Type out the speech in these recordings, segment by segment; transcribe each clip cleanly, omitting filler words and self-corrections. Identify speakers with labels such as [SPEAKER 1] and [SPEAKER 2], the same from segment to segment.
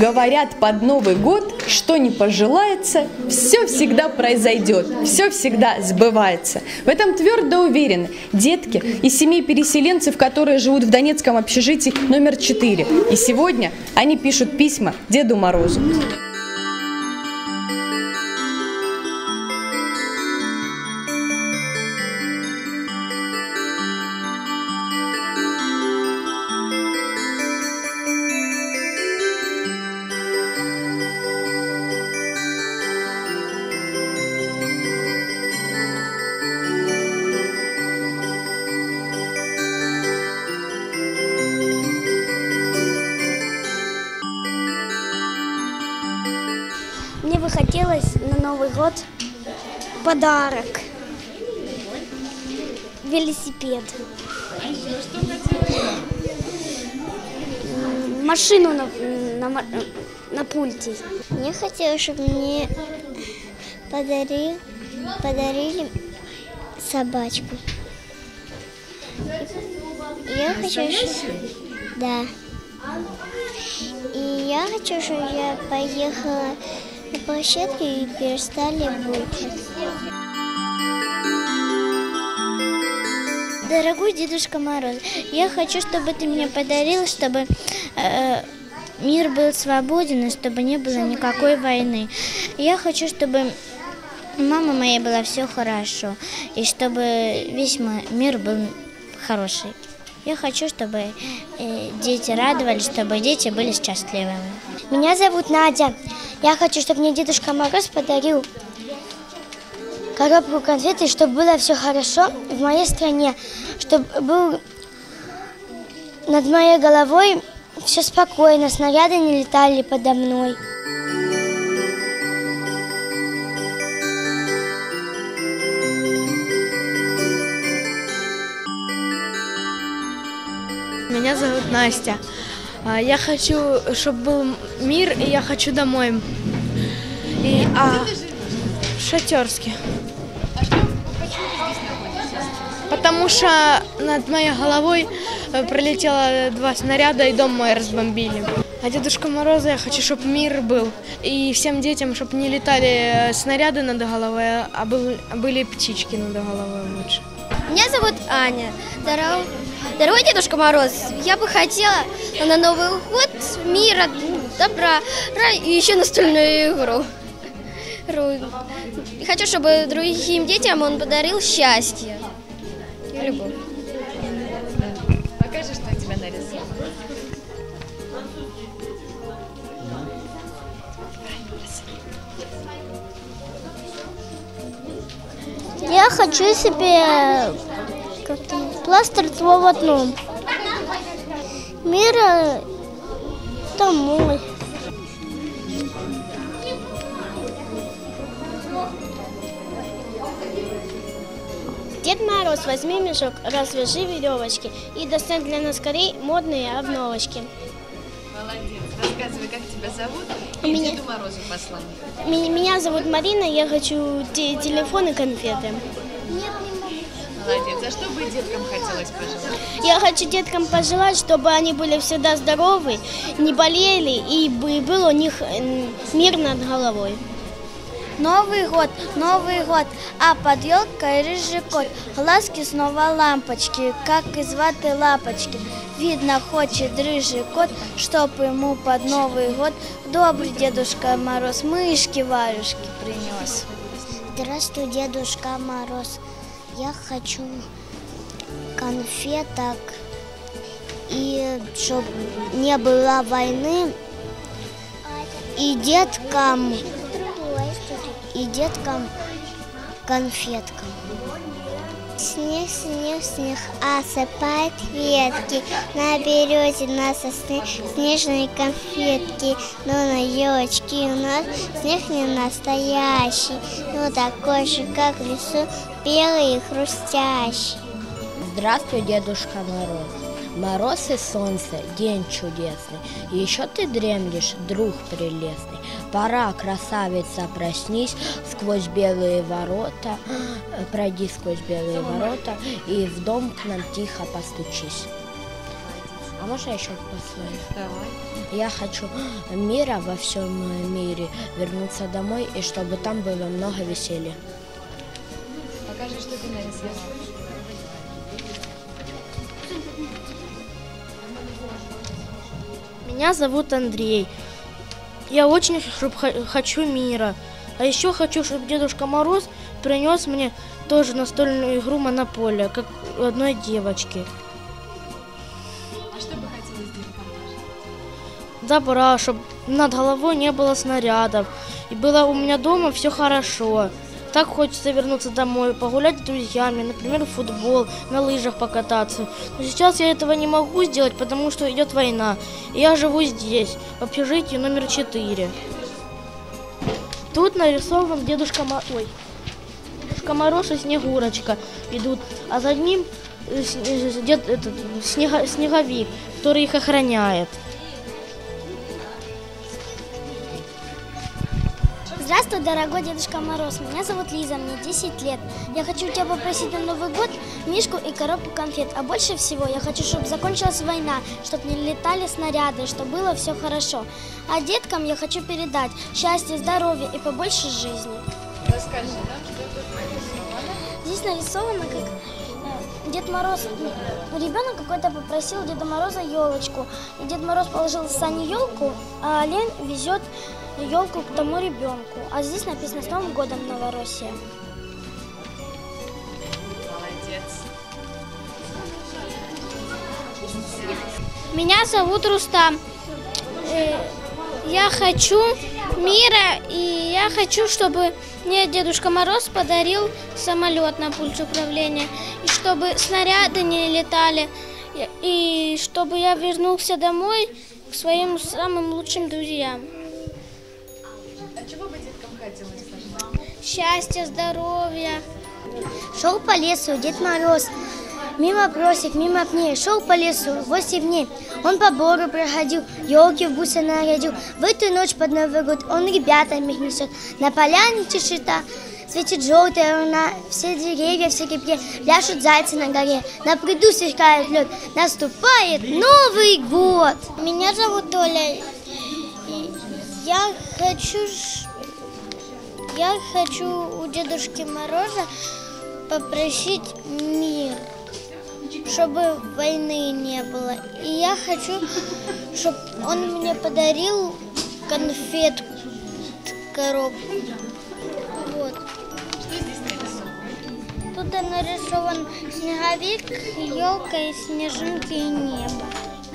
[SPEAKER 1] Говорят, под Новый год, что не пожелается, все всегда произойдет, все всегда сбывается. В этом твердо уверены детки из семей переселенцев, которые живут в Донецком общежитии номер 4. И сегодня они пишут письма Деду Морозу.
[SPEAKER 2] Мне бы хотелось на Новый год подарок. Велосипед. Машину на пульте. Мне хотелось, чтобы мне подарили собачку. Я хочу, да. И я хочу, чтобы я поехала на площадку и перестали буквы. Дорогой Дедушка Мороз, я хочу, чтобы ты мне подарил, чтобы мир был свободен и чтобы не было никакой войны. Я хочу, чтобы у мамы моей было все хорошо и чтобы весь мир был хороший. Я хочу, чтобы дети радовались, чтобы дети были счастливыми. Меня зовут Надя. Я хочу, чтобы мне Дедушка Мороз подарил коробку конфет, и чтобы было все хорошо в моей стране, чтобы был над моей головой все спокойно, снаряды не летали подо мной.
[SPEAKER 3] Меня зовут Настя. Я хочу, чтобы был мир, и я хочу домой. В Шахтерске. Потому что над моей головой пролетело 2 снаряда, и дом мой разбомбили. А Дедушка Мороза я хочу, чтобы мир был. И всем детям, чтобы не летали снаряды над головой, а были птички над головой лучше.
[SPEAKER 2] Меня зовут Аня. Дорогой Дедушка Мороз, я бы хотела на Новый год мира, добра и еще настольную игру. Хочу, чтобы другим детям он подарил счастье и любовь.
[SPEAKER 1] Покажи, что у тебя нарисовано.
[SPEAKER 2] Я хочу себе пластырь одну. Мира домой. Дед Мороз, возьми мешок, развяжи веревочки и достань для нас скорей модные обновочки.
[SPEAKER 1] Молодец. Рассказывай, как тебя зовут и Деду Морозу послание.
[SPEAKER 2] Меня зовут Марина, я хочу телефон и конфеты.
[SPEAKER 1] Молодец. А что бы деткам хотелось пожелать?
[SPEAKER 2] Я хочу деткам пожелать, чтобы они были всегда здоровы, не болели и был у них мир над головой. Новый год, а под елкой рыжий кот, глазки снова лампочки, как из ваты лапочки. Видно, хочет рыжий кот, чтоб ему под Новый год добрый Дедушка Мороз мышки-варюшки принес. Здравствуй, Дедушка Мороз. Я хочу конфеток и чтобы не было войны, и деткам конфеткам. Снег, снег, снег, осыпает ветки, на березе, на сосне снежные конфетки, но на елочке у нас снег не настоящий, но такой же, как в лесу, белый и хрустящий.
[SPEAKER 4] Здравствуй, Дедушка Мороз. Мороз и солнце, день чудесный. Еще ты дремлешь, друг прелестный. Пора, красавица, проснись, сквозь белые ворота, пройди сквозь белые ворота и в дом к нам тихо постучись. А можно еще послать?
[SPEAKER 1] Давай.
[SPEAKER 4] Я хочу мира во всем мире, вернуться домой, и чтобы там было много веселья.
[SPEAKER 1] Покажи, что ты нарисовал.
[SPEAKER 5] Меня зовут Андрей. Я очень хочу мира. А еще хочу, чтобы Дедушка Мороз принес мне тоже настольную игру «Монополия», как у одной девочки.
[SPEAKER 1] А что бы хотелось сделать?
[SPEAKER 5] Добра, чтобы над головой не было снарядов. И было у меня дома все хорошо. Так хочется вернуться домой, погулять с друзьями, например, в футбол, на лыжах покататься. Но сейчас я этого не могу сделать, потому что идет война. И я живу здесь, в общежитии номер 4. Тут нарисован Дедушка Мороз и Снегурочка идут, а за ним снеговик, который их охраняет.
[SPEAKER 2] Здравствуй, дорогой Дедушка Мороз. Меня зовут Лиза, мне 10 лет. Я хочу тебя попросить на Новый год мишку и коробку конфет. А больше всего я хочу, чтобы закончилась война, чтобы не летали снаряды, чтобы было все хорошо. А деткам я хочу передать счастье, здоровье и побольше жизни.
[SPEAKER 1] Расскажи нам, что тут нарисовано.
[SPEAKER 2] Здесь нарисовано, как Дед Мороз, ребенок какой-то попросил Деда Мороза елочку. И Дед Мороз положил в сани елку, а олень везет елку к тому ребенку. А здесь написано «С Новым годом, Новороссия».
[SPEAKER 1] Молодец.
[SPEAKER 2] Меня зовут Рустам. Я хочу мира, и я хочу, чтобы мне Дедушка Мороз подарил самолет на пульте управления, и чтобы снаряды не летали, и чтобы я вернулся домой к своим самым лучшим друзьям.
[SPEAKER 1] А чего бы деткам хотелось?
[SPEAKER 2] Счастья, здоровья.
[SPEAKER 6] Шел по лесу Дед Мороз, мимо просек, мимо пней. Шел по лесу 8 дней. Он по бору проходил, елки в бусы нарядил. В эту ночь под Новый год он ребятам их несет. На поляне тишина, светит желтая луна. Все деревья, все крепкие, пляшут зайцы на горе. На пруду сверкает лед, наступает Новый год.
[SPEAKER 2] Меня зовут Оля. Я хочу у Дедушки Мороза попросить мир, чтобы войны не было. И я хочу, чтобы он мне подарил конфет, коробку. Вот.
[SPEAKER 1] Что здесь нарисовано?
[SPEAKER 2] Тут нарисован снеговик, елка и снежинки и небо.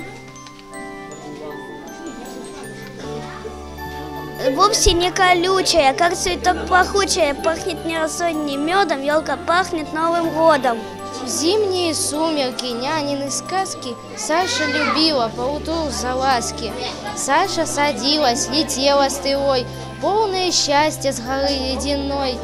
[SPEAKER 6] Вовсе не колючая, как цветок пахучая, пахнет не росой, не медом, елка пахнет Новым годом.
[SPEAKER 3] В зимние сумерки нянины сказки Саша любила поутру за ласки. Саша садилась, летела стрелой, полное счастье с горы ледяной.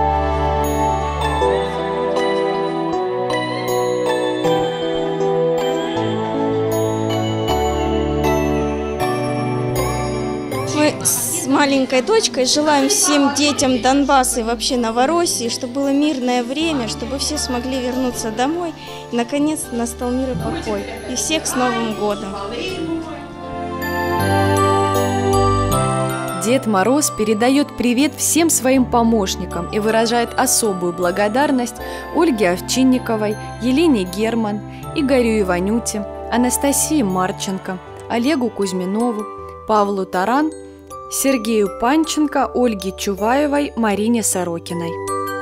[SPEAKER 7] Мы с маленькой дочкой желаем всем детям Донбасса и вообще Новороссии, чтобы было мирное время, чтобы все смогли вернуться домой. И, наконец, настал мир и покой. И всех с Новым годом!
[SPEAKER 1] Дед Мороз передает привет всем своим помощникам и выражает особую благодарность Ольге Овчинниковой, Елене Герман, Игорю Иванюте, Анастасии Марченко, Олегу Кузьминову, Павлу Таран, Сергею Панченко, Ольге Чуваевой, Марине Сорокиной.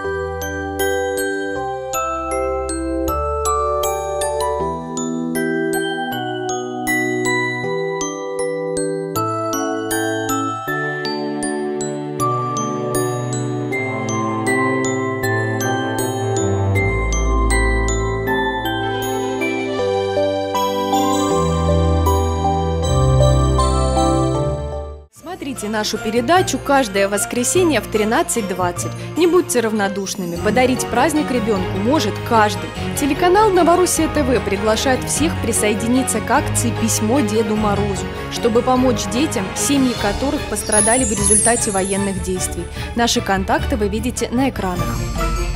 [SPEAKER 1] Смотрите нашу передачу каждое воскресенье в 13:20. Не будьте равнодушными. Подарить праздник ребенку может каждый. Телеканал Новороссия ТВ приглашает всех присоединиться к акции «Письмо Деду Морозу», чтобы помочь детям, семьи которых пострадали в результате военных действий. Наши контакты вы видите на экранах.